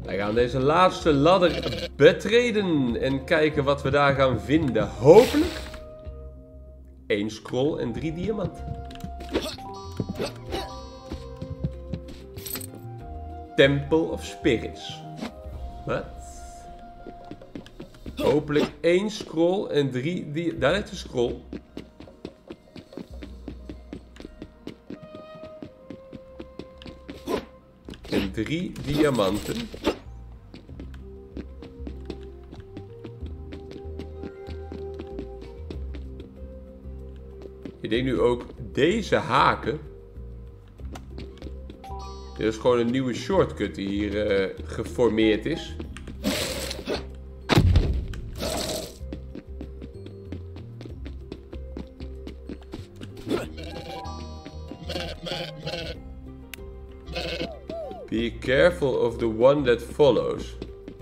Wij gaan deze laatste ladder betreden en kijken wat we daar gaan vinden. Hopelijk 1 scroll en 3 diamanten. Temple of Spirits. Wat? Hopelijk 1 scroll en 3 diamanten. Daar ligt de scroll. En 3 diamanten. Ik denk nu ook deze haken. Dit is gewoon een nieuwe shortcut die hier geformeerd is. Be careful of the one that follows.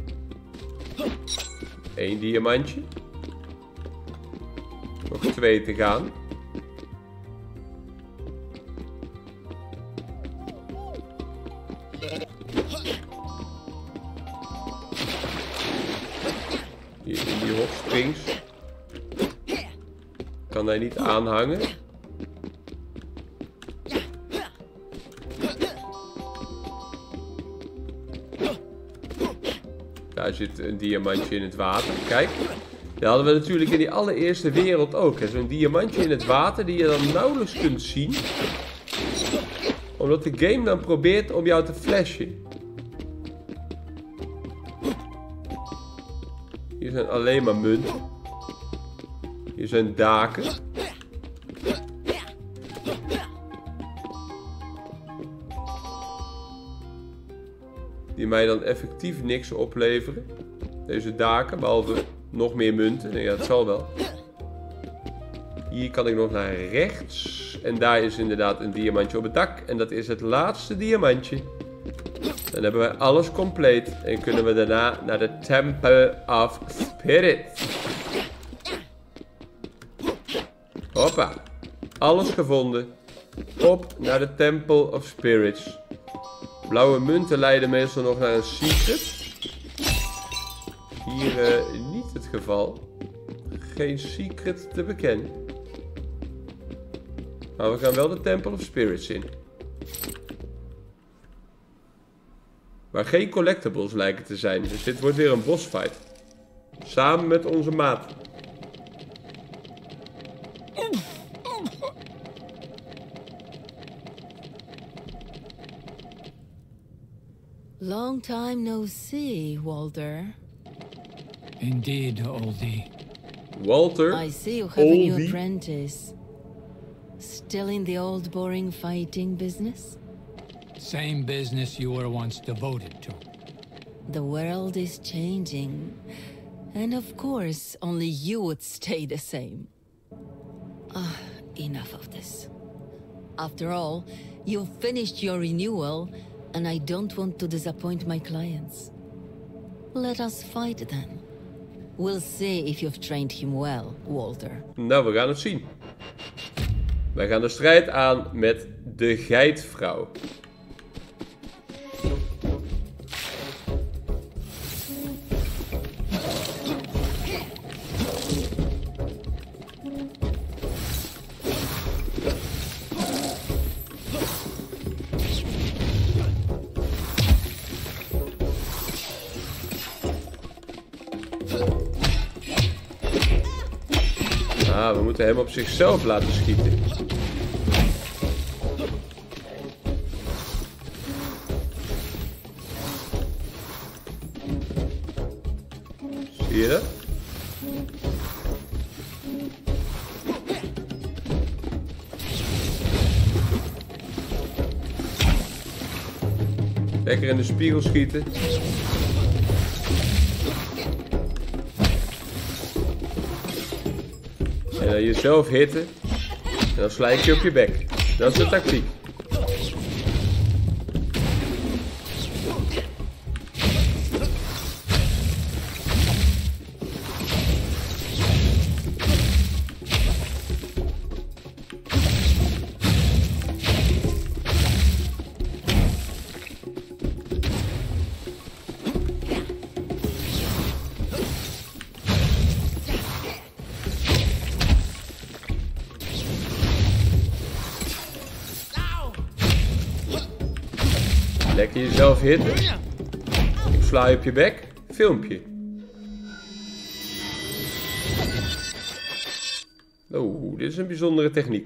1 diamantje. Nog 2 te gaan. Hier in die hotsprings. Kan hij niet aanhangen. Daar zit een diamantje in het water. Kijk. Dat hadden we natuurlijk in die allereerste wereld ook. Zo'n diamantje in het water die je dan nauwelijks kunt zien. Omdat de game dan probeert om jou te flashen. Hier zijn alleen maar munten. Hier zijn daken. Die mij dan effectief niks opleveren. Deze daken, behalve nog meer munten. Nee, ja, dat zal wel. Hier kan ik nog naar rechts. En daar is inderdaad een diamantje op het dak. En dat is het laatste diamantje. Dan hebben wij alles compleet. En kunnen we daarna naar de Temple of Spirits. Hoppa. Alles gevonden. Op naar de Temple of Spirits. Blauwe munten leiden meestal nog naar een secret. Hier niet het geval. Geen secret te bekennen. Maar we gaan wel de Temple of Spirits in. Waar geen collectibles lijken te zijn. Dus dit wordt weer een bossfight. Samen met onze maat. Long time no see, Walter. Indeed, oldie. Walter. I see you have a new Oldie. apprentice. Still in the old boring fighting business? Same business you were once devoted to. The world is changing. And of course, only you would stay the same. Enough of this. After all, you've finished your renewal, and I don't want to disappoint my clients. Let us fight then. We'll see if you've trained him well, Walter. Nou, we gaan het zien. Wij gaan de strijd aan met de Geitvrouw. Ah, we moeten hem op zichzelf laten schieten. Zie je dat? Lekker in de spiegel schieten. En dan jezelf hitten. En dan sla ik je op je bek. Dat is de tactiek. Lekker jezelf hitten. Ik sla je op je bek. Filmpje. Oh, dit is een bijzondere techniek.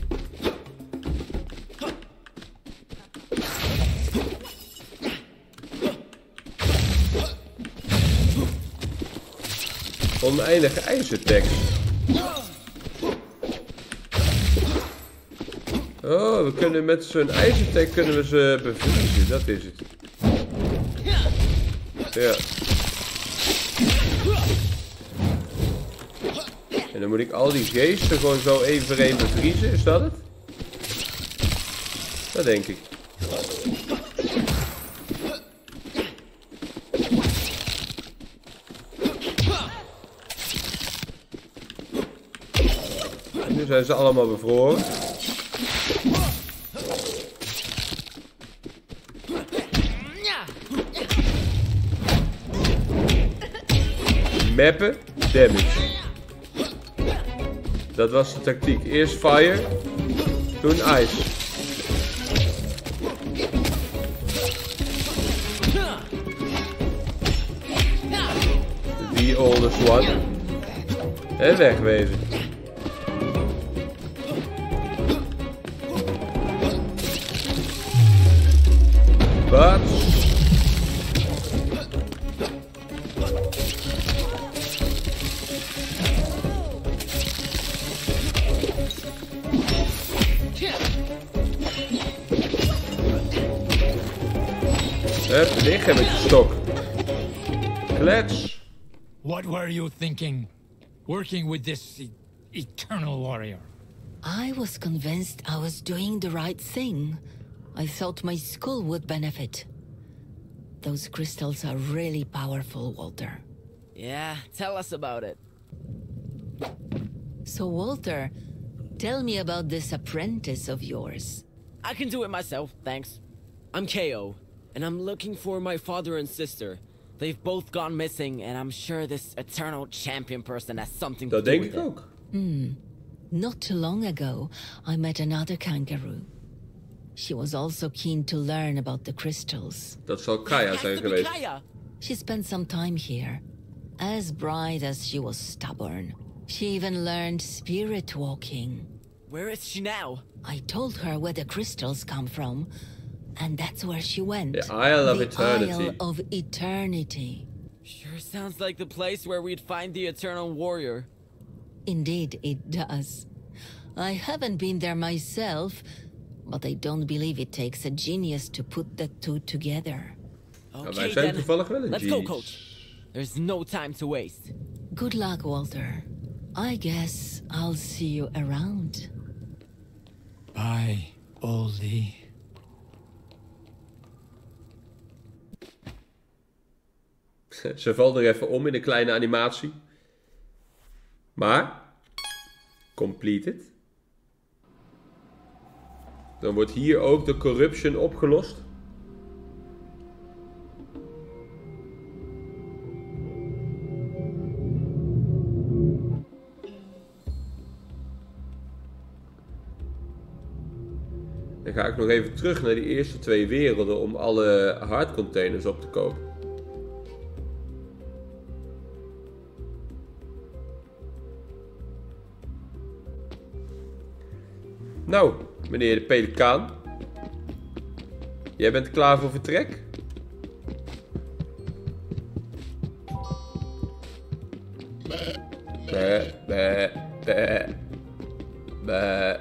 Oneindige ijzertekst. Oh, we kunnen met zo'n ijzertek kunnen we ze bevriezen. Dat is het. Ja. En dan moet ik al die geesten gewoon zo één voor één bevriezen. Is dat het? Dat denk ik. En nu zijn ze allemaal bevroren. Mappen, damage. Dat was de tactiek. Eerst fire, toen ice. The oldest one. En wegwezen. Wat? Hup, liggen met je stok. Klets. What were you thinking? Working with this eternal warrior? I was convinced I was doing the right thing. I thought my school would benefit. Those crystals are really powerful, Walter. Yeah, tell us about it. So, Walter, tell me about this apprentice of yours. I can do it myself, thanks. I'm KO, and I'm looking for my father and sister. They've both gone missing, and I'm sure this eternal champion person has something to Dat do denk with ik it. ook. Not too long ago, I met another kangaroo. She was also keen to learn about the crystals. Dat zal Kaya Has zijn to be geweest. Kaya. She spent some time here. As bright as she was stubborn. She even learned spirit walking. Where is she now? I told her where the crystals come from, and that's where she went. The Isle of The Eternity. Isle of Eternity. Sure sounds like the place where we'd find the eternal warrior. Indeed, it does. I haven't been there myself, but I don't believe it takes a genius to put the two together. Nou, wij Okay, zijn then. toevallig wel een Let's go, genius. coach. There's no time to waste. Good luck, Walter. I guess I'll see you around. Bye, oldie. Ze valt er even om in een kleine animatie. Maar, completed. Dan wordt hier ook de corruption opgelost. Dan ga ik nog even terug naar die eerste twee werelden om alle hardcontainers op te kopen. Nou, meneer de pelikaan. Jij bent klaar voor vertrek? Bäh, bäh, bäh, bäh.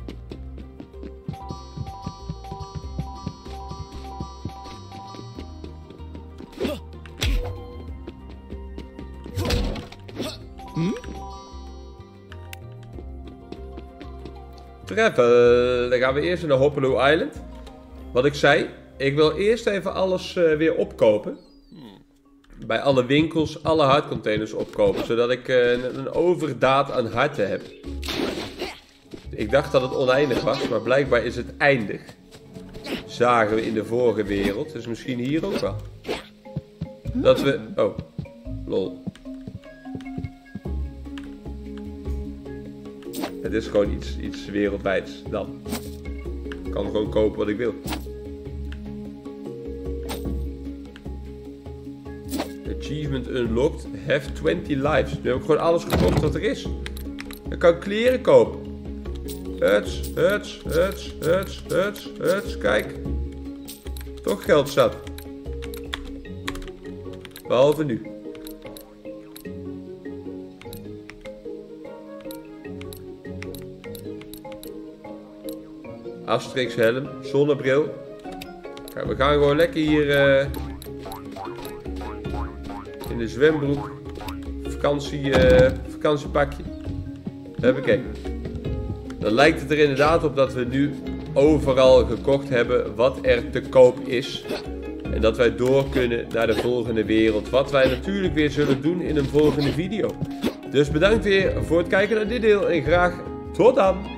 Travel. Dan gaan we eerst naar Hoppaloo Island. Wat ik zei, ik wil eerst even alles weer opkopen. Bij alle winkels, alle hardcontainers opkopen. Zodat ik een overdaad aan harten heb. Ik dacht dat het oneindig was, maar blijkbaar is het eindig. Zagen we in de vorige wereld. Dus misschien hier ook wel. Dat we... Oh, lol. Het is gewoon iets wereldwijds dan. Ik kan gewoon kopen wat ik wil. Achievement unlocked. Have 20 lives. Nu heb ik gewoon alles gekocht wat er is. Dan kan ik kleren kopen. Huts. Kijk. Toch geld zat. Behalve nu. Asterix helm, zonnebril. Kijk, we gaan gewoon lekker hier in de zwembroek. Vakantiepakje. Huppakee. Dan lijkt het er inderdaad op dat we nu overal gekocht hebben wat er te koop is. En dat wij door kunnen naar de volgende wereld. Wat wij natuurlijk weer zullen doen in een volgende video. Dus bedankt weer voor het kijken naar dit deel en graag tot dan!